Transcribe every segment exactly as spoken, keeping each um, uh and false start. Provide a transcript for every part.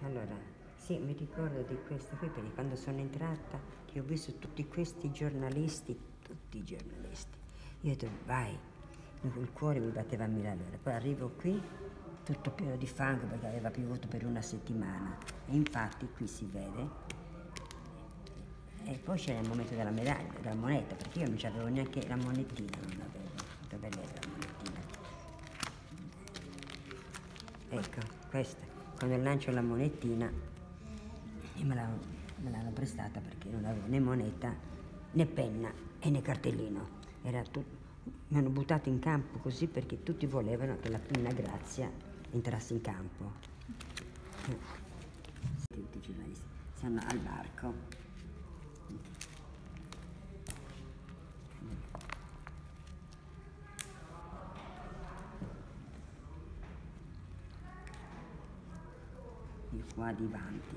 Allora, sì, mi ricordo di questo qui perché quando sono entrata, che ho visto tutti questi giornalisti, tutti i giornalisti, io ho detto vai, il cuore mi batteva a mille all'ora. Poi arrivo qui, tutto pieno di fango perché aveva piovuto per una settimana. E infatti qui si vede. E poi c'era il momento della medaglia, della moneta, perché io non c'avevo neanche la monetina, non avevo. Dove era la monetina? Ecco, questa. Quando lancio la monetina, e me l'hanno prestata perché non avevo né moneta, né penna e né cartellino. Era tutto. Mi hanno buttato in campo così perché tutti volevano che la Pina Grazia entrasse in campo. Tutti i giornalisti stanno al varco. Io qua davanti.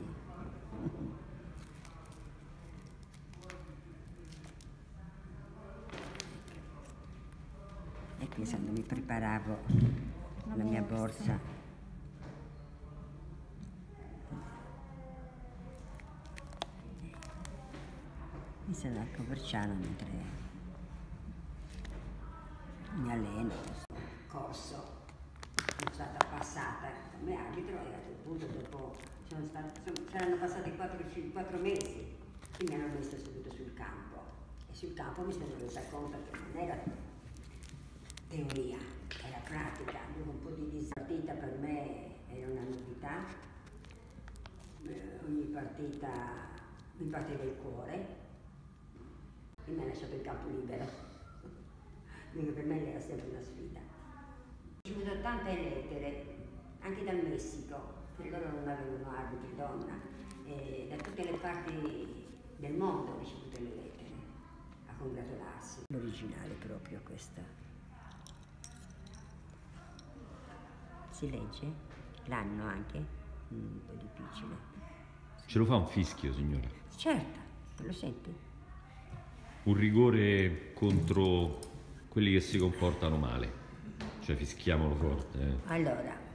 E qui quando mi preparavo la mia borsa. Mi sono al Coverciano mentre mi alleno, corso, sono stata passata come arbitro e a quel punto dopo sono stata, sono, saranno passati quattro mesi che mi hanno messo subito sul campo e sul campo mi sono resa conto che non era teoria, era pratica, avevo un po' di dispartita, per me era una novità, ogni partita mi batteva il cuore e mi ha lasciato il campo libero. Quindi per me era sempre una sfida. Ho ricevuto tante lettere, anche dal Messico, che loro non avevano arbitri donna, e da tutte le parti del mondo ho ricevuto le lettere a congratularsi. L'originale proprio questa. Si legge? L'anno anche? Un po' difficile. Ce lo fa un fischio, signora? Certo, lo senti? Un rigore contro quelli che si comportano male, cioè fischiamolo forte. Eh. Allora,